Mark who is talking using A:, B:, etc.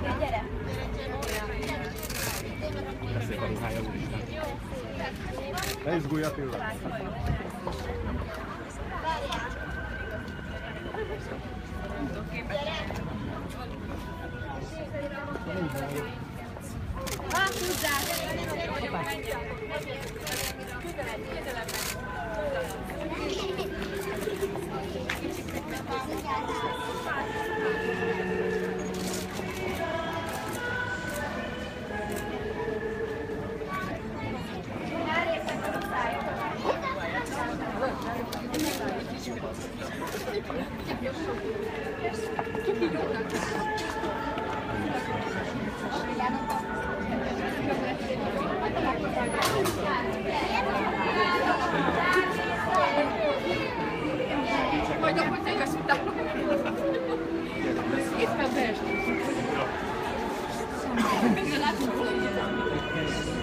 A: Gyere!
B: Beszélt a ruhája, úristen.
C: Ne izgulj, Attila!
D: Majd akkor tényleg utána. Itt kell beesni. Látunk volna.